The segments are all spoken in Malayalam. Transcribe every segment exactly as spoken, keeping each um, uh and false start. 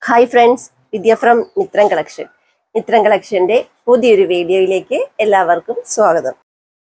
Hi friends, Vidya from Mitran Collection. Mitran Collectionന്റെ പുതിയൊരു വീഡിയോയിലേക്ക് എല്ലാവർക്കും സ്വാഗതം.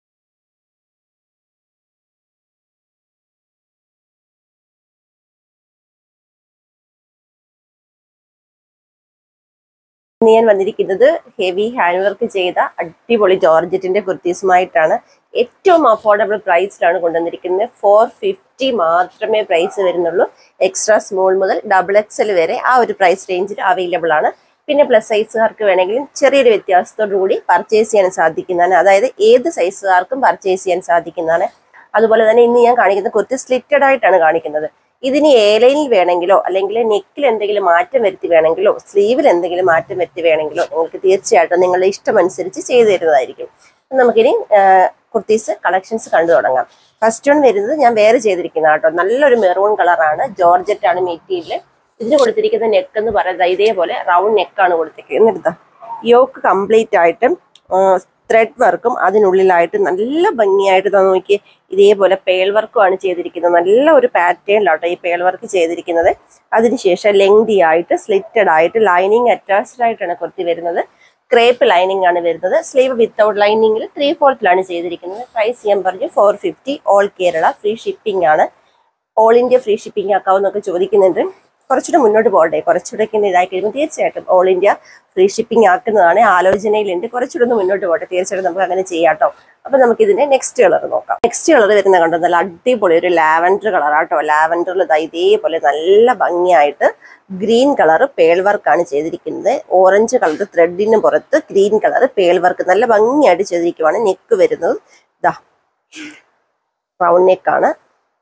ഞാൻ വന്നിരിക്കുന്നത് ഹെവി ഹാൻഡ് വർക്ക് ചെയ്ത അടിപൊളി ജോർജറ്റിന്റെ കുർത്തീസുമായിട്ടാണ്. ഏറ്റവും അഫോർഡബിൾ പ്രൈസിലാണ് കൊണ്ടുവന്നിരിക്കുന്നത്. ഫോർ ഫിഫ്റ്റി മാത്രമേ പ്രൈസ് വരുന്നുള്ളൂ. എക്സ്ട്രാ സ്മോൾ മുതൽ ഡബിൾ എക്സൽ വരെ ആ ഒരു പ്രൈസ് റേഞ്ചിൽ അവൈലബിൾ ആണ്. പിന്നെ പ്ലസ് സൈസുകാർക്ക് വേണമെങ്കിലും ചെറിയൊരു വ്യത്യാസത്തോടു കൂടി പർച്ചേസ് ചെയ്യാൻ സാധിക്കുന്നതാണ്. അതായത് ഏത് സൈസുകാർക്കും പർച്ചേസ് ചെയ്യാൻ സാധിക്കുന്നതാണ്. അതുപോലെ തന്നെ ഇന്ന് ഞാൻ കാണിക്കുന്ന കുർത്തി സ്ലിറ്റഡ് ആയിട്ടാണ് കാണിക്കുന്നത്. ഇതിന് എ ലൈനിൽ വേണമെങ്കിലോ അല്ലെങ്കിൽ നെക്കിൽ എന്തെങ്കിലും മാറ്റം വരുത്തി വേണമെങ്കിലോ സ്ലീവിൽ എന്തെങ്കിലും മാറ്റം വരുത്തി വേണമെങ്കിലോ നിങ്ങൾക്ക് തീർച്ചയായിട്ടും നിങ്ങളുടെ ഇഷ്ടമനുസരിച്ച് ചെയ്തു തരുന്നതായിരിക്കും. നമുക്കിനി കുർത്തീസ് കളക്ഷൻസ് കണ്ടു തുടങ്ങാം. ഫസ്റ്റ് വൺ വരുന്നത് ഞാൻ വേറെ ചെയ്തിരിക്കുന്ന കേട്ടോ, നല്ലൊരു മെറൂൺ കളറാണ്, ജോർജറ്റ് ആണ് മെറ്റീരിയൽ. ഇതിന് കൊടുത്തിരിക്കുന്ന നെക്ക് എന്ന് പറയുന്നത് ഇതേപോലെ റൗണ്ട് നെക്കാണ് കൊടുത്തിരിക്കുന്നത്. എടുത്ത യോക്ക് കംപ്ലീറ്റ് ആയിട്ടും ത്രെഡ് വർക്കും അതിനുള്ളിലായിട്ട് നല്ല ഭംഗിയായിട്ട് നോക്കി ഇതേപോലെ പേൾ വർക്കുമാണ് ചെയ്തിരിക്കുന്നത്. നല്ല ഒരു പാറ്റേണിലാട്ടോ ഈ പേൾ വർക്ക് ചെയ്തിരിക്കുന്നത്. അതിനുശേഷം ലെങ്തി ആയിട്ട് സ്ലിറ്റഡ് ആയിട്ട് ലൈനിങ് അറ്റാച്ച്ഡ് ആയിട്ടാണ് കുർത്തി വരുന്നത്. ക്രേപ്പ് ലൈനിങ് ആണ് വരുന്നത്. സ്ലീവ് വിത്തൗട്ട് ലൈനിങ്ങിൽ ത്രീ ഫോർത്തിലാണ് ചെയ്തിരിക്കുന്നത്. പ്രൈസ് ഞാൻ പറഞ്ഞു four fifty. All Kerala free shipping ആണ്. ഓൾ ഇന്ത്യ ഫ്രീ ഷിപ്പിംഗ് ആക്കാവുന്നൊക്കെ ചോദിക്കുന്നുണ്ട്. കുറച്ചുകൂടെ മുന്നോട്ട് പോകട്ടെ, കുറച്ചുകൂടെ ഇതായി കഴിയുമ്പോൾ തീർച്ചയായിട്ടും ഓൾ ഇന്ത്യ ഫ്രീ ഷിപ്പിംഗ് ആക്കുന്നതാണ് ആലോചനയിലുണ്ട്. കുറച്ചുകൂടെ ഒന്ന് മുന്നോട്ട് പോകട്ടെ, തീർച്ചയായിട്ടും നമുക്ക് അങ്ങനെ ചെയ്യാട്ടോ. അപ്പൊ നമുക്ക് ഇതിന്റെ നെക്സ്റ്റ് കളർ നോക്കാം. നെക്സ്റ്റ് കളർ വരുന്ന കണ്ടോ, നല്ല അടിപൊളി ഒരു ലാവൻഡർ കളറാട്ടോ. ലാവൻഡറിൽ ഇതേപോലെ നല്ല ഭംഗിയായിട്ട് ഗ്രീൻ കളർ പേൾ വർക്കാണ് ചെയ്തിരിക്കുന്നത്. ഓറഞ്ച് കളർ ത്രെഡിന് പുറത്ത് ഗ്രീൻ കളർ പേൾ വർക്ക് നല്ല ഭംഗിയായിട്ട് ചെയ്തിരിക്കുവാണ്. നെക്ക് വരുന്നത് ഇതാ റൗണ്ട് നെക്കാണ്.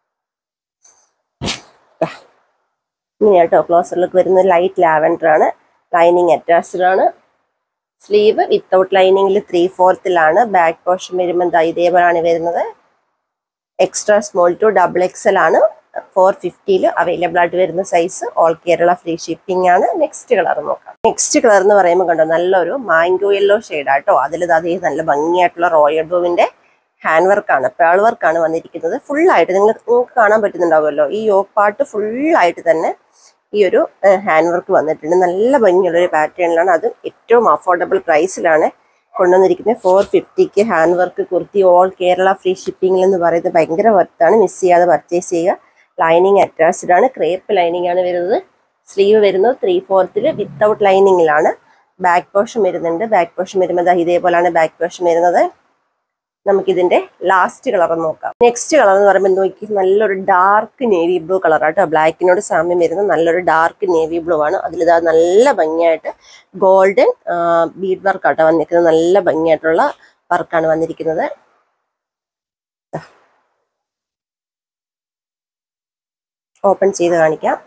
ഇങ്ങനെയാട്ടോ ക്ലോസർ ലുക്ക് വരുന്നത്. ലൈറ്റ് ലാവൻഡർ ആണ്. ലൈനിങ് അറ്റാച്ച്ഡ് ആണ്. സ്ലീവ് വിത്തൗട്ട് ലൈനിങ്ങിൽ ത്രീ ഫോർത്തിലാണ്. ബാക്ക് പോർഷൻ വരുമ്പോൾ ഇതേപോലെയാണ് വരുന്നത്. Extra small to double XL ആണ്. ഫോർ ഫിഫ്റ്റിയിൽ അവൈലബിൾ ആയിട്ട് വരുന്ന size. All Kerala free shipping ആണ്. നെക്സ്റ്റ് കളർ നോക്കാം. നെക്സ്റ്റ് കളർ എന്ന് പറയുമ്പോൾ കണ്ടോ, നല്ലൊരു മാംഗോ യെല്ലോ ഷെയ്ഡാട്ടോ. അതിൽ അതേ നല്ല ഭംഗിയായിട്ടുള്ള റോയൽ ബ്ലൂവിന്റെ ഹാൻഡ് വർക്കാണ്, പേൾ വർക്കാണ് വന്നിരിക്കുന്നത്. ഫുള്ളായിട്ട് നിങ്ങൾ നിങ്ങൾക്ക് കാണാൻ പറ്റുന്നുണ്ടാവുമല്ലോ, ഈ യോക്ക് പാർട്ട് ഫുള്ളായിട്ട് തന്നെ ഈ ഒരു ഹാൻഡ് വർക്ക് വന്നിട്ടുണ്ട്. നല്ല ഭംഗിയുള്ള ഒരു പാറ്റേണിലാണ്. അത് ഏറ്റവും അഫോർഡബിൾ പ്രൈസിലാണ് കൊണ്ടുവന്നിരിക്കുന്നത്. ഫോർ ഫിഫ്റ്റിക്ക് hand work kurti all Kerala free ഷിപ്പിംഗിൽ എന്ന് പറയുന്നത് ഭയങ്കര വർത്താണ്. മിസ് ചെയ്യാതെ പർച്ചേസ് ചെയ്യുക. ലൈനിങ് അറ്റാച്ച്ഡ് ആണ്. ക്രേപ്പ് ലൈനിങ് ആണ് വരുന്നത്. സ്ലീവ് വരുന്നത് ത്രീ ഫോർത്തിൽ വിത്തൗട്ട് ലൈനിങ്ങിലാണ്. ബാക്ക് പോർഷൻ വരുന്നുണ്ട്. ബാക്ക് പോർഷൻ വരുമ്പോൾ ഇതേപോലെയാണ് ബാക്ക് പോർഷൻ വരുന്നത്. നമുക്കിതിന്റെ ലാസ്റ്റ് കളർ നോക്കാം. നെക്സ്റ്റ് കളർ എന്ന് പറയുമ്പോൾ നോക്കി നല്ലൊരു ഡാർക്ക് നേവി ബ്ലൂ കളറാട്ടോ. ബ്ലാക്കിനോട് സാമ്യം വരുന്ന നല്ലൊരു ഡാർക്ക് നേവി ബ്ലൂ ആണ്. അതിലിതാ നല്ല ഭംഗിയായിട്ട് ഗോൾഡൻ ബീഡ് വർക്കാട്ടോ വന്നിരിക്കുന്നത്. നല്ല ഭംഗിയായിട്ടുള്ള വർക്കാണ് വന്നിരിക്കുന്നത്. ഓപ്പൺ ചെയ്ത് കാണിക്കാം.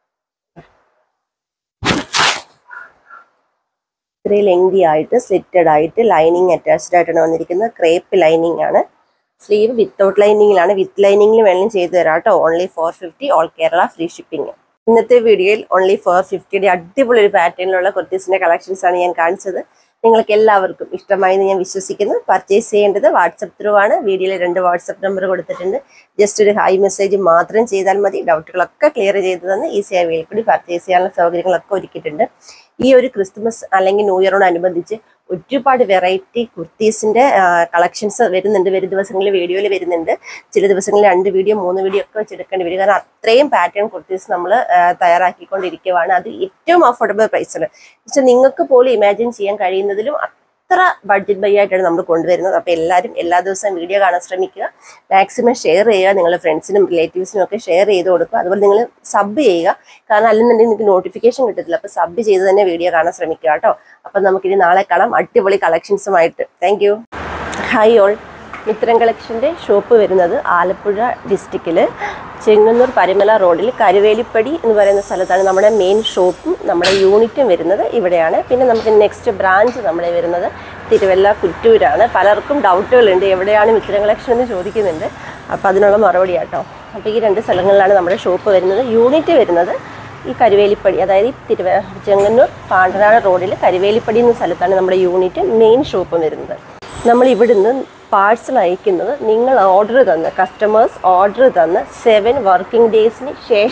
ഇത്രയും ലെങ്തി ആയിട്ട് സ്ലിറ്റഡ് ആയിട്ട് ലൈനിങ് അറ്റാച്ച്ഡ് ആയിട്ടാണ് വന്നിരിക്കുന്നത്. ക്രേപ്പ് ലൈനിങ് ആണ്. സ്ലീവ് വിത്തൗട്ട് ലൈനിങ്ങിലാണ്. വിത്ത് ലൈനിങ്ങിൽ വേണമെങ്കിലും ചെയ്തു തരാം കേട്ടോ. Only four fifty. All Kerala free shipping. ഇന്നത്തെ വീഡിയോയിൽ ഓൺലി ഫോർ ഫിഫ്റ്റിയുടെ അടിപൊളി ഒരു പാറ്റേണിലുള്ള കുർത്തീസിന്റെ കളക്ഷൻസ് ആണ് ഞാൻ കാണിച്ചത്. നിങ്ങൾക്ക് എല്ലാവർക്കും ഇഷ്ടമായി എന്ന് ഞാൻ വിശ്വസിക്കുന്നു. പർച്ചേസ് ചെയ്യേണ്ടത് വാട്സപ്പ് ത്രൂ ആണ്. വീഡിയോയിൽ രണ്ട് വാട്സപ്പ് നമ്പർ കൊടുത്തിട്ടുണ്ട്. ജസ്റ്റ് ഒരു ഹായ് മെസ്സേജ് മാത്രം ചെയ്താൽ മതി. ഡൗട്ടുകളൊക്കെ ക്ലിയർ ചെയ്ത് തന്ന് ഈസിയായി വേയിൽ കൂടി പർച്ചേസ് ചെയ്യാനുള്ള സൗകര്യങ്ങളൊക്കെ ഒരുക്കിയിട്ടുണ്ട്. ഈ ഒരു ക്രിസ്മസ് അല്ലെങ്കിൽ ന്യൂ ഇയറിനോടനുബന്ധിച്ച് ഒരുപാട് വെറൈറ്റി കുർത്തീസിന്റെ കളക്ഷൻസ് വരുന്നുണ്ട്. വരും ദിവസങ്ങളിൽ വീഡിയോയിൽ വരുന്നുണ്ട്. ചില ദിവസങ്ങളിൽ രണ്ട് വീഡിയോ മൂന്ന് വീഡിയോ ഒക്കെ വെച്ചെടുക്കേണ്ടി വരും. കാരണം അത്രയും പാറ്റേൺ കുർത്തീസ് നമ്മൾ തയ്യാറാക്കിക്കൊണ്ടിരിക്കുകയാണ്. അത് ഏറ്റവും അഫോർഡബിൾ പ്രൈസിൽ പക്ഷെ നിങ്ങൾക്ക് പോലും ഇമാജിൻ ചെയ്യാൻ കഴിയുന്നതിലും അത്ര ബഡ്ജറ്റ് ബൈ ആയിട്ടാണ് നമ്മൾ കൊണ്ടുവരുന്നത്. അപ്പോൾ എല്ലാവരും എല്ലാ ദിവസവും വീഡിയോ കാണാൻ ശ്രമിക്കുക. മാക്സിമം ഷെയർ ചെയ്യുക. നിങ്ങളുടെ ഫ്രണ്ട്സിനും റിലേറ്റീവ്സിനും ഒക്കെ ഷെയർ ചെയ്ത് കൊടുക്കുക. അതുപോലെ നിങ്ങൾ സബ് ചെയ്യുക. കാരണം അല്ലെന്നുണ്ടെങ്കിൽ നിങ്ങൾക്ക് നോട്ടിഫിക്കേഷൻ കിട്ടത്തില്ല. അപ്പോൾ സബ് ചെയ്ത് തന്നെ വീഡിയോ കാണാൻ ശ്രമിക്കുക കേട്ടോ. അപ്പം നമുക്കിനി നാളെ കാണാം അടിപൊളി കളക്ഷൻസുമായിട്ട്. Thank you. Hi all. Mithram കളക്ഷൻ്റെ ഷോപ്പ് വരുന്നത് ആലപ്പുഴ ഡിസ്ട്രിക്റ്റിൽ ചെങ്ങന്നൂർ പരിമല റോഡിൽ കരുവേലിപ്പടി എന്ന് പറയുന്ന സ്ഥലത്താണ് നമ്മുടെ മെയിൻ ഷോപ്പും നമ്മുടെ യൂണിറ്റും വരുന്നത്. ഇവിടെയാണ്. പിന്നെ നമുക്ക് നെക്സ്റ്റ് ബ്രാഞ്ച് നമ്മുടെ വരുന്നത് തിരുവല്ല കുറ്റൂരാണ്. പലർക്കും ഡൗട്ടുകളുണ്ട് എവിടെയാണ് മിത്രം കളക്ഷൻ എന്ന് ചോദിക്കുന്നുണ്ട്. അപ്പോൾ അതിനുള്ള മറുപടി കേട്ടോ. അപ്പോൾ ഈ രണ്ട് സ്ഥലങ്ങളിലാണ് നമ്മുടെ ഷോപ്പ് വരുന്നത്. യൂണിറ്റ് വരുന്നത് ഈ കരുവേലിപ്പടി, അതായത് ഈ തിരുവ ചെങ്ങന്നൂർ പാണ്ടനാട് റോഡിൽ കരുവേലിപ്പടി എന്ന സ്ഥലത്താണ് നമ്മുടെ യൂണിറ്റ് മെയിൻ ഷോപ്പ് വരുന്നത്. നമ്മൾ ഇവിടുന്ന് പാഴ്സൽ അയക്കുന്നത് നിങ്ങൾ ഓർഡർ തന്ന് കസ്റ്റമേഴ്സ് ഓർഡർ തന്ന് സെവൻ വർക്കിംഗ് ഡേയ്സിന് ശേഷം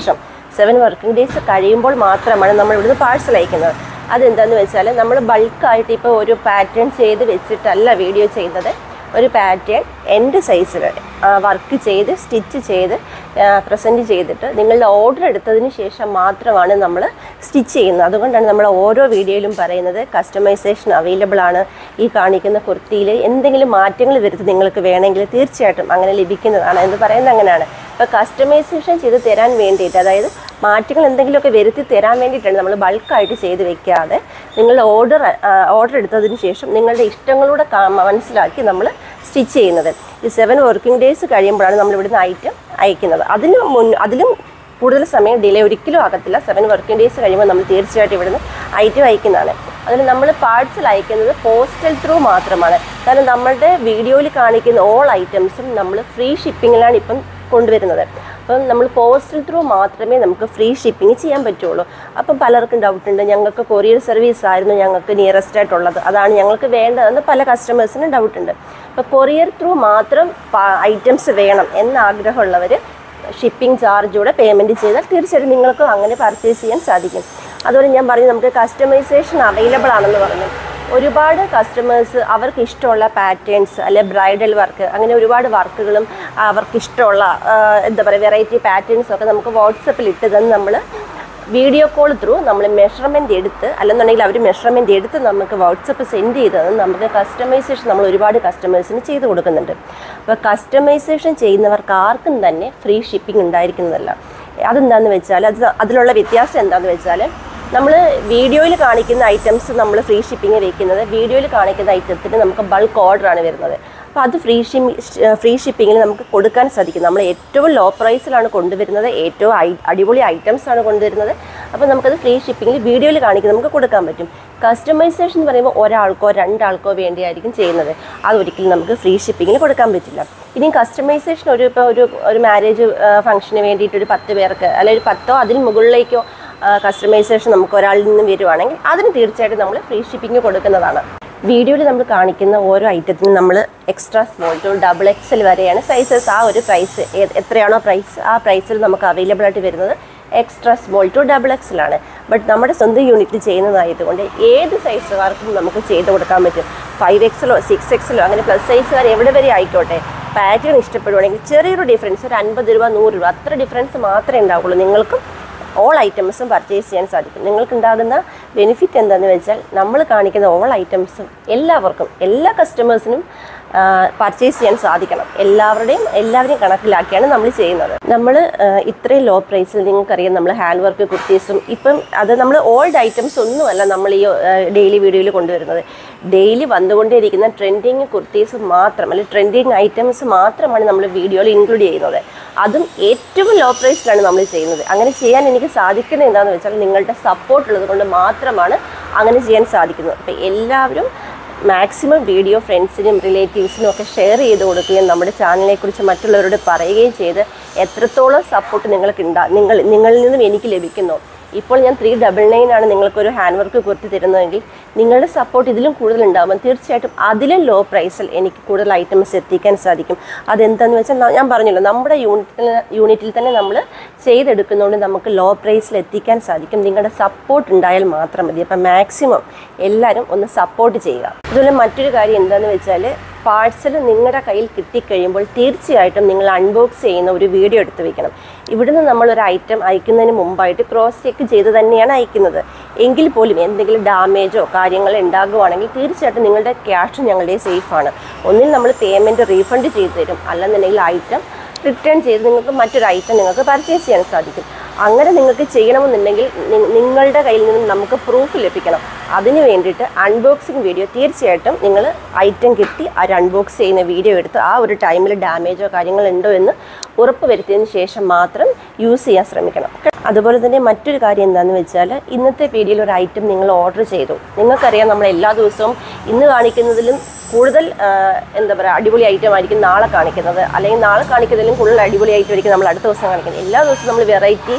സെവൻ വർക്കിംഗ് ഡേയ്സ് കഴിയുമ്പോൾ മാത്രമാണ് നമ്മൾ ഇവിടുന്ന് പാഴ്സൽ അയക്കുന്നത്. അതെന്താണെന്ന് വെച്ചാൽ നമ്മൾ ബൾക്കായിട്ട് ഇപ്പോൾ ഒരു പാറ്റേൺ ചെയ്ത് വെച്ചിട്ടല്ല വീഡിയോ ചെയ്യുന്നത്. ഒരു പാറ്റേൺ എൻ്റെ സൈസിൽ വർക്ക് ചെയ്ത് സ്റ്റിച്ച് ചെയ്ത് പ്രസൻറ്റ് ചെയ്തിട്ട് നിങ്ങളുടെ ഓർഡർ എടുത്തതിന് ശേഷം മാത്രമാണ് നമ്മൾ സ്റ്റിച്ച് ചെയ്യുന്നത്. അതുകൊണ്ടാണ് നമ്മൾ ഓരോ വീഡിയോയിലും പറയുന്നത് കസ്റ്റമൈസേഷൻ അവൈലബിൾ ആണ്. ഈ കാണിക്കുന്ന കുർത്തിയിൽ എന്തെങ്കിലും മാറ്റങ്ങൾ വരുത്തി നിങ്ങൾക്ക് വേണമെങ്കിൽ തീർച്ചയായിട്ടും അങ്ങനെ ലഭിക്കുന്നതാണ് എന്ന് പറയുന്നത് അങ്ങനെയാണ്. അപ്പോൾ കസ്റ്റമൈസേഷൻ ചെയ്ത് തരാൻ വേണ്ടിയിട്ട്, അതായത് മാറ്റങ്ങൾ എന്തെങ്കിലുമൊക്കെ വരുത്തി തരാൻ വേണ്ടിയിട്ടാണ് നമ്മൾ ബൾക്കായിട്ട് ചെയ്ത് വെക്കാതെ നിങ്ങളുടെ ഓർഡർ ഓർഡർ എടുത്തതിന് ശേഷം നിങ്ങളുടെ ഇഷ്ടങ്ങളൂടെ മനസ്സിലാക്കി നമ്മൾ സ്റ്റിച്ച് ചെയ്യുന്നത്. ഈ സെവൻ വർക്കിംഗ് ഡേയ്സ് കഴിയുമ്പോഴാണ് നമ്മൾ ഇവിടുന്ന് ഐറ്റം അയക്കുന്നത്. അതിന് മുൻ അതിലും കൂടുതൽ സമയം ഡിലേ ഒരിക്കലും ആകത്തില്ല. സെവൻ വർക്കിംഗ് ഡേയ്സ് കഴിയുമ്പോൾ നമ്മൾ തീർച്ചയായിട്ടും ഇവിടുന്ന് ഐറ്റം അയക്കുന്നതാണ്. അതിന് നമ്മൾ പാഴ്സൽ അയക്കുന്നത് പോസ്റ്റൽ ത്രൂ മാത്രമാണ്. കാരണം നമ്മളുടെ വീഡിയോയിൽ കാണിക്കുന്ന ഓൾ ഐറ്റംസും നമ്മൾ ഫ്രീ ഷിപ്പിങ്ങിലാണ് ഇപ്പം കൊണ്ടുവരുന്നത്. അപ്പം നമ്മൾ പോസ്റ്റൽ ത്രൂ മാത്രമേ നമുക്ക് ഫ്രീ ഷിപ്പിംഗ് ചെയ്യാൻ പറ്റുള്ളൂ. അപ്പം പലർക്കും ഡൗട്ടുണ്ട്, ഞങ്ങൾക്ക് കൊറിയർ സർവീസ് ആയിരുന്നു ഞങ്ങൾക്ക് നിയറസ്റ്റ് ആയിട്ടുള്ളത്, അതാണ് ഞങ്ങൾക്ക് വേണ്ടതെന്ന് പല കസ്റ്റമേഴ്സിനും ഡൗട്ടുണ്ട്. അപ്പോൾ കൊറിയർ ത്രൂ മാത്രം ഐറ്റംസ് വേണം എന്നാഗ്രഹമുള്ളവർ ഷിപ്പിംഗ് ചാർജൂടെ പേയ്മെൻറ്റ് ചെയ്താൽ തീർച്ചയായിട്ടും നിങ്ങൾക്ക് അങ്ങനെ പർച്ചേസ് ചെയ്യാൻ സാധിക്കും. അതുപോലെ ഞാൻ പറഞ്ഞു നമുക്ക് കസ്റ്റമൈസേഷൻ അവൈലബിൾ ആണെന്ന് പറഞ്ഞു. ഒരുപാട് കസ്റ്റമേഴ്സ് അവർക്ക് ഇഷ്ടമുള്ള പാറ്റേൺസ് അല്ലെ ബ്രൈഡൽ വർക്ക് അങ്ങനെ ഒരുപാട് വർക്കുകളും അവർക്ക് ഇഷ്ടമുള്ള എന്താ പറയുക വെറൈറ്റി പാറ്റേൺസൊക്കെ നമുക്ക് വാട്സപ്പിൽ ഇട്ട് തന്നെ നമ്മൾ വീഡിയോ കോൾ ത്രൂ നമ്മൾ മെഷർമെൻറ്റ് എടുത്ത് അല്ലെന്നുണ്ടെങ്കിൽ അവർ മെഷർമെൻറ്റ് എടുത്ത് നമുക്ക് വാട്സപ്പ് സെൻഡ് ചെയ്തത് നമുക്ക് കസ്റ്റമൈസേഷൻ നമ്മൾ ഒരുപാട് കസ്റ്റമേഴ്സിന് ചെയ്ത് കൊടുക്കുന്നുണ്ട്. അപ്പോൾ കസ്റ്റമൈസേഷൻ ചെയ്യുന്നവർക്ക് ആർക്കും തന്നെ ഫ്രീ ഷിപ്പിംഗ് ഉണ്ടായിരിക്കുന്നതല്ല. അതെന്താണെന്ന് വെച്ചാൽ അത് അതിലുള്ള വ്യത്യാസം എന്താണെന്ന് വെച്ചാൽ നമ്മൾ വീഡിയോയിൽ കാണിക്കുന്ന ഐറ്റംസ് നമ്മൾ ഫ്രീ ഷിപ്പിംഗ് വയ്ക്കുന്നത്, വീഡിയോയിൽ കാണിക്കുന്ന ഐറ്റത്തിന് നമുക്ക് ബൾക്ക് ഓർഡറാണ് വരുന്നത്. അപ്പോൾ അത് ഫ്രീ ഷിപ്പി ഫ്രീ ഷിപ്പിങ്ങിൽ നമുക്ക് കൊടുക്കാൻ സാധിക്കും. നമ്മൾ ഏറ്റവും ലോ പ്രൈസിലാണ് കൊണ്ടുവരുന്നത്, ഏറ്റവും അടിപൊളി ഐറ്റംസാണ് കൊണ്ടുവരുന്നത്. അപ്പോൾ നമുക്കത് ഫ്രീ ഷിപ്പിങ്ങിൽ വീഡിയോയിൽ കാണിക്കുന്നത് നമുക്ക് കൊടുക്കാൻ പറ്റും. കസ്റ്റമൈസേഷൻ എന്ന് പറയുമ്പോൾ ഒരാൾക്കോ രണ്ടാൾക്കോ വേണ്ടിയായിരിക്കും ചെയ്യുന്നത്, അതൊരിക്കലും നമുക്ക് ഫ്രീ ഷിപ്പിങ്ങിൽ കൊടുക്കാൻ പറ്റില്ല. ഇനി കസ്റ്റമൈസേഷൻ ഒരു ഇപ്പോൾ ഒരു ഒരു മാരേജ് ഫംഗ്ഷന് വേണ്ടിയിട്ട് ഒരു പത്ത് പേർക്ക് അല്ലെങ്കിൽ ഒരു പത്തോ അതിന് മുകളിലേക്കോ കസ്റ്റമൈസേഷൻ നമുക്ക് ഒരാളിൽ നിന്ന് വരുവാണെങ്കിൽ അതിന് തീർച്ചയായിട്ടും നമ്മൾ ഫ്രീ ഷിപ്പിംഗ് കൊടുക്കുന്നതാണ്. വീഡിയോയിൽ നമ്മൾ കാണിക്കുന്ന ഓരോ ഐറ്റത്തിനും നമ്മൾ extra small to double XL വരെയാണ് സൈസസ്. ആ ഒരു പ്രൈസ് എത്രയാണോ പ്രൈസ് ആ പ്രൈസിൽ നമുക്ക് അവൈലബിൾ ആയിട്ട് വരുന്നത് എക്സ്ട്രാ സ്മോൾ ടു ഡബിൾ എക്സലാണ്. ബട്ട് നമ്മുടെ സ്വന്തം യൂണിറ്റ് ചെയ്യുന്നതായതുകൊണ്ട് ഏത് സൈസുകാർക്കും നമുക്ക് ചെയ്ത് കൊടുക്കാൻ പറ്റും. ഫൈവ് എക്സലോ സിക്സ് എക്സലോ അങ്ങനെ പ്ലസ് സൈസുകാർ എവിടെ വരെ ആയിക്കോട്ടെ, പാറ്റേൺ ഇഷ്ടപ്പെടുവാണെങ്കിൽ ചെറിയൊരു ഡിഫറൻസ് ഒരു അൻപത് രൂപ നൂറ് രൂപ അത്ര ഡിഫറൻസ് മാത്രമേ ഉണ്ടാവുള്ളൂ. നിങ്ങൾക്കും ഓൾ ഐറ്റംസും പർച്ചേസ് ചെയ്യാൻ സാധിക്കും. നിങ്ങൾക്കുണ്ടാകുന്ന ബെനിഫിറ്റ് എന്താണെന്ന് വെച്ചാൽ നമ്മൾ കാണിക്കുന്ന ഓൾ ഐറ്റംസും എല്ലാവർക്കും എല്ലാ കസ്റ്റമേഴ്സിനും പർച്ചേസ് ചെയ്യാൻ സാധിക്കണം. എല്ലാവരുടെയും എല്ലാവരെയും കണക്കിലാക്കിയാണ് നമ്മൾ ചെയ്യുന്നത്. നമ്മൾ ഇത്രയും ലോ പ്രൈസിൽ നിങ്ങൾക്കറിയാം നമ്മൾ ഹാൻഡ് വർക്ക് കുർത്തീസും ഇപ്പം അത് നമ്മൾ ഓൾഡ് ഐറ്റംസ് ഒന്നുമല്ല നമ്മൾ ഈ ഡെയിലി വീഡിയോയിൽ കൊണ്ടുവരുന്നത്. ഡെയിലി വന്നുകൊണ്ടേയിരിക്കുന്ന ട്രെൻഡിങ് കുർത്തീസ് മാത്രം അല്ലെങ്കിൽ ട്രെൻഡിങ് ഐറ്റംസ് മാത്രമാണ് നമ്മൾ വീഡിയോയിൽ ഇൻക്ലൂഡ് ചെയ്യുന്നത്. അതും ഏറ്റവും ലോ പ്രൈസിലാണ് നമ്മൾ ചെയ്യുന്നത്. അങ്ങനെ ചെയ്യാൻ എനിക്ക് സാധിക്കുന്നത് എന്താണെന്ന് വെച്ചാൽ നിങ്ങളുടെ സപ്പോർട്ട് ഉള്ളത് കൊണ്ട് മാത്രമാണ് അങ്ങനെ ചെയ്യാൻ സാധിക്കുന്നത്. അപ്പോൾ എല്ലാവരും മാക്സിമം വീഡിയോ ഫ്രണ്ട്സിനും റിലേറ്റീവ്സിനും ഒക്കെ ഷെയർ ചെയ്ത് കൊടുക്കുകയും നമ്മുടെ ചാനലിനെക്കുറിച്ച് മറ്റുള്ളവരോട് പറയുകയും ചെയ്ത് എത്രത്തോളം സപ്പോർട്ട് നിങ്ങൾക്ക് ഉണ്ടാ നിങ്ങൾ നിങ്ങളിൽ നിന്നും എനിക്ക് ലഭിക്കുന്നു. ഇപ്പോൾ ഞാൻ ത്രീ ഡബിൾ നയൻ ആണ് നിങ്ങൾക്കൊരു ഹാൻഡ് വർക്ക് കുർത്തി തരുന്നതെങ്കിൽ നിങ്ങളുടെ സപ്പോർട്ട് ഇതിലും കൂടുതലുണ്ടാകുമ്പോൾ തീർച്ചയായിട്ടും അതിലും ലോ പ്രൈസിൽ എനിക്ക് കൂടുതൽ ഐറ്റംസ് എത്തിക്കാൻ സാധിക്കും. അതെന്താണെന്ന് വെച്ചാൽ ഞാൻ പറഞ്ഞല്ലോ നമ്മുടെ യൂണിറ്റിൽ യൂണിറ്റിൽ തന്നെ നമ്മൾ ചെയ്തെടുക്കുന്നതുകൊണ്ട് നമുക്ക് ലോ പ്രൈസിൽ എത്തിക്കാൻ സാധിക്കും. നിങ്ങളുടെ സപ്പോർട്ട് ഉണ്ടായാൽ മാത്രം മതി. അപ്പം മാക്സിമം എല്ലാവരും ഒന്ന് സപ്പോർട്ട് ചെയ്യുക. അതുപോലെ മറ്റൊരു കാര്യം എന്താണെന്ന് വെച്ചാൽ പാഴ്സൽ നിങ്ങളുടെ കയ്യിൽ കിട്ടിക്കഴിയുമ്പോൾ തീർച്ചയായിട്ടും നിങ്ങൾ അൺബോക്സ് ചെയ്യുന്ന ഒരു വീഡിയോ എടുത്ത് വയ്ക്കണം. ഇവിടുന്ന് നമ്മളൊരു ഐറ്റം അയക്കുന്നതിന് മുമ്പായിട്ട് ക്രോസ് ചെക്ക് ചെയ്ത് തന്നെയാണ് അയക്കുന്നത്. എങ്കിൽ പോലും എന്തെങ്കിലും ഡാമേജോ കാര്യങ്ങൾ ഉണ്ടാകുവാണെങ്കിൽ തീർച്ചയായിട്ടും നിങ്ങളുടെ ക്യാഷ് ഞങ്ങളുടെ സേഫാണ്. ഒന്നിൽ നമ്മൾ പേയ്മെൻറ്റ് റീഫണ്ട് ചെയ്ത് തരും, അല്ലെന്നുണ്ടെങ്കിൽ ഐറ്റം റിട്ടേൺ ചെയ്ത് നിങ്ങൾക്ക് മറ്റൊരു ഐറ്റം നിങ്ങൾക്ക് പർച്ചേസ് ചെയ്യാൻ സാധിക്കും. അങ്ങനെ നിങ്ങൾക്ക് ചെയ്യണമെന്നുണ്ടെങ്കിൽ നിങ്ങളുടെ കയ്യിൽ നിന്നും നമുക്ക് പ്രൂഫ് ലഭിക്കണം. അതിന് വേണ്ടിയിട്ട് അൺബോക്സിങ് വീഡിയോ തീർച്ചയായിട്ടും നിങ്ങൾ ഐറ്റം കിട്ടി ആ ഒരു അൺബോക്സ് ചെയ്യുന്ന വീഡിയോ എടുത്ത് ആ ഒരു ടൈമിൽ ഡാമേജോ കാര്യങ്ങളോ ഉണ്ടോ എന്ന് ഉറപ്പ് വരുത്തിയതിന് ശേഷം മാത്രം യൂസ് ചെയ്യാൻ ശ്രമിക്കണം. അതുപോലെ തന്നെ മറ്റൊരു കാര്യം എന്താണെന്ന് വെച്ചാൽ ഇന്നത്തെ വീഡിയോയിൽ ഒരു ഐറ്റം നിങ്ങൾ ഓർഡർ ചെയ്തു. നിങ്ങൾക്കറിയാം നമ്മൾ എല്ലാ ദിവസവും ഇന്ന് കാണിക്കുന്നതിലും കൂടുതൽ എന്താ പറയുക അടിപൊളി ഐറ്റം ആയിരിക്കും നാളെ കാണിക്കുന്നത്, അല്ലെങ്കിൽ നാളെ കാണിക്കുന്നതിലും കൂടുതൽ അടിപൊളി ഐറ്റം ആയിരിക്കും നമ്മൾ അടുത്ത ദിവസം കാണിക്കുന്നത്. എല്ലാ ദിവസവും നമ്മൾ വെറൈറ്റി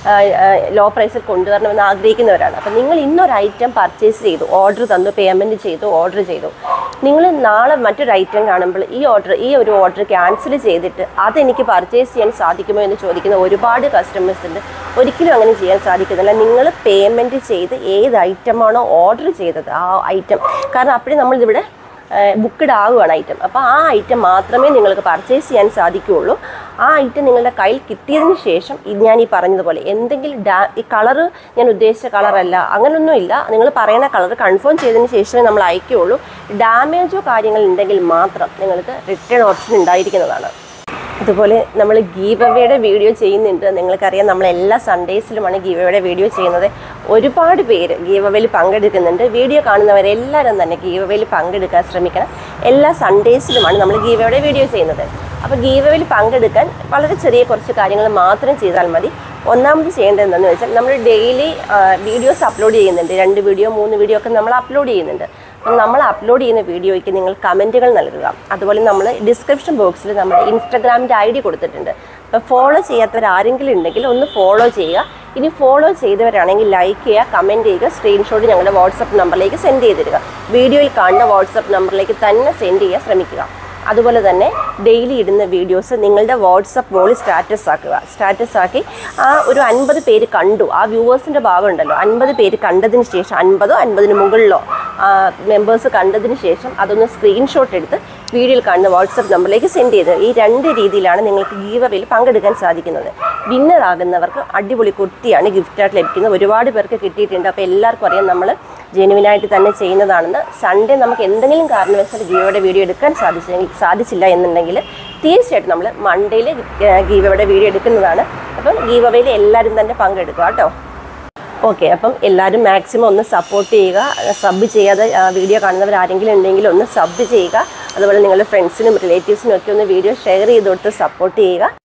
ലോ പ്രൈസിൽ കൊണ്ടുവരണമെന്ന് ആഗ്രഹിക്കുന്നവരാണ്. അപ്പം നിങ്ങൾ ഇന്നൊരു ഐറ്റം പർച്ചേസ് ചെയ്തു, ഓർഡർ തന്നു, പേയ്മെൻറ്റ് ചെയ്തു, ഓർഡർ ചെയ്തു. നിങ്ങൾ നാളെ മറ്റൊരു ഐറ്റം കാണുമ്പോൾ ഈ ഓർഡർ ഈ ഒരു ഓർഡർ ക്യാൻസൽ ചെയ്തിട്ട് അതെനിക്ക് പർച്ചേസ് ചെയ്യാൻ സാധിക്കുമോ എന്ന് ചോദിക്കുന്ന ഒരുപാട് കസ്റ്റമേഴ്സ് ഉണ്ട്. ഒരിക്കലും അങ്ങനെ ചെയ്യാൻ സാധിക്കുന്നില്ല. നിങ്ങൾ പേയ്മെൻറ്റ് ചെയ്ത് ഏത് ഐറ്റമാണോ ഓർഡർ ചെയ്തത് ആ ഐറ്റം, കാരണം അപ്പോഴേ നമ്മളിവിടെ ബുക്ക്ഡ് ആവുകയാണ് ഐറ്റം. അപ്പോൾ ആ ഐറ്റം മാത്രമേ നിങ്ങൾക്ക് പർച്ചേസ് ചെയ്യാൻ സാധിക്കുകയുള്ളൂ. ആ ഐറ്റം നിങ്ങളുടെ കയ്യിൽ കിട്ടിയതിന് ശേഷം ഇത് ഞാൻ ഈ പറഞ്ഞതുപോലെ എന്തെങ്കിലും ഡാ ഈ കളറ് ഞാൻ ഉദ്ദേശിച്ച കളറല്ല അങ്ങനെയൊന്നുമില്ല, നിങ്ങൾ പറയുന്ന കളർ കൺഫേം ചെയ്തതിന് ശേഷമേ നമ്മൾ അയക്കുകയുള്ളൂ. ഡാമേജോ കാര്യങ്ങൾ ഉണ്ടെങ്കിൽ മാത്രം നിങ്ങൾക്ക് റിട്ടേൺ ഓപ്ഷൻ ഉണ്ടായിരിക്കുന്നതാണ്. അതുപോലെ നമ്മൾ ഗീവ് അവയുടെ വീഡിയോ ചെയ്യുന്നുണ്ട്. നിങ്ങൾക്കറിയാം നമ്മൾ എല്ലാ സൺഡേസിലുമാണ് ഗീവ് അവയുടെ വീഡിയോ ചെയ്യുന്നത്. ഒരുപാട് പേര് ഗീവ് അവയിൽ പങ്കെടുക്കുന്നുണ്ട്. വീഡിയോ കാണുന്നവരെല്ലാവരും തന്നെ ഗീവ് അവയിൽ പങ്കെടുക്കാൻ ശ്രമിക്കണം. എല്ലാ സൺഡേസിലുമാണ് നമ്മൾ ഗീവ് അവയുടെ വീഡിയോ ചെയ്യുന്നത്. അപ്പോൾ ഗീവ് അവയിൽ പങ്കെടുക്കാൻ വളരെ ചെറിയ കുറച്ച് കാര്യങ്ങൾ മാത്രം ചെയ്താൽ മതി. ഒന്നാമത് ചെയ്യേണ്ടത് എന്താണെന്ന് വെച്ചാൽ നമ്മൾ ഡെയിലി വീഡിയോസ് അപ്ലോഡ് ചെയ്യുന്നുണ്ട്. രണ്ട് വീഡിയോ മൂന്ന് വീഡിയോ ഒക്കെ നമ്മൾ അപ്ലോഡ് ചെയ്യുന്നുണ്ട്. അപ്പം നമ്മൾ അപ്ലോഡ് ചെയ്യുന്ന വീഡിയോയ്ക്ക് നിങ്ങൾ കമൻറ്റുകൾ നൽകുക. അതുപോലെ നമ്മൾ ഡിസ്ക്രിപ്ഷൻ ബോക്സിൽ നമ്മുടെ ഇൻസ്റ്റാഗ്രാമിൻ്റെ ഐ ഡി കൊടുത്തിട്ടുണ്ട്. അപ്പോൾ ഫോളോ ചെയ്യാത്തവർ ആരെങ്കിലും ഉണ്ടെങ്കിൽ ഒന്ന് ഫോളോ ചെയ്യുക. ഇനി ഫോളോ ചെയ്തവരാണെങ്കിൽ ലൈക്ക് ചെയ്യുക, കമൻറ്റ് ചെയ്യുക, സ്ക്രീൻഷോട്ട് ഞങ്ങളുടെ വാട്സപ്പ് നമ്പറിലേക്ക് സെൻഡ് ചെയ്ത് തരിക. വീഡിയോയിൽ കാണുന്ന വാട്സപ്പ് നമ്പറിലേക്ക് തന്നെ സെൻഡ് ചെയ്യാൻ ശ്രമിക്കുക. അതുപോലെ തന്നെ ഡെയിലി ഇടുന്ന വീഡിയോസ് നിങ്ങളുടെ വാട്സപ്പ് വോളിൽ സ്റ്റാറ്റസ് ആക്കുക. സ്റ്റാറ്റസ് ആക്കി ആ ഒരു അൻപത് പേര് കണ്ടു, ആ വ്യൂവേഴ്സിൻ്റെ ഭാഗം ഉണ്ടല്ലോ, അൻപത് പേര് കണ്ടതിന് ശേഷം അൻപതോ അൻപതിന് മുകളിലോ മെമ്പേഴ്സ് കണ്ടതിന് ശേഷം അതൊന്ന് സ്ക്രീൻഷോട്ട് എടുത്ത് വീഡിയോയിൽ കാണുന്ന വാട്സപ്പ് നമ്പറിലേക്ക് സെൻഡ് ചെയ്ത് ഈ രണ്ട് രീതിയിലാണ് നിങ്ങൾക്ക് ഗീവ് അവയിൽ പങ്കെടുക്കാൻ സാധിക്കുന്നത്. വിന്നറാകുന്നവർക്ക് അടിപൊളി കുർത്തിയാണ് ഗിഫ്റ്റായിട്ട് ലഭിക്കുന്നത്. ഒരുപാട് പേർക്ക് കിട്ടിയിട്ടുണ്ട്. അപ്പോൾ എല്ലാവർക്കും അറിയാം നമ്മൾ ജെനുവിനായിട്ട് തന്നെ ചെയ്യുന്നതാണെന്ന്. സൺഡേ നമുക്ക് എന്തെങ്കിലും കാരണവശാൽ ഗീവയുടെ വീഡിയോ എടുക്കാൻ സാധിച്ചെങ്കിൽ സാധിച്ചില്ല എന്നുണ്ടെങ്കിൽ തീർച്ചയായിട്ടും നമ്മൾ മൺഡേയിൽ ഗീവയുടെ വീഡിയോ എടുക്കുന്നതാണ്. അപ്പം ഗീവ് അവയിൽ എല്ലാവരും തന്നെ പങ്കെടുക്കുക കേട്ടോ. ഓക്കെ, അപ്പം എല്ലാവരും മാക്സിമം ഒന്ന് സപ്പോർട്ട് ചെയ്യുക. സബ് ചെയ്യാതെ വീഡിയോ കാണുന്നവർ ആരെങ്കിലും ഉണ്ടെങ്കിൽ ഒന്ന് സബ് ചെയ്യുക. അതുപോലെ നിങ്ങളുടെ ഫ്രണ്ട്സിനും റിലേറ്റീവ്സിനും ഒക്കെ ഒന്ന് വീഡിയോ ഷെയർ ചെയ്ത് കൊടുത്ത് സപ്പോർട്ട് ചെയ്യുക.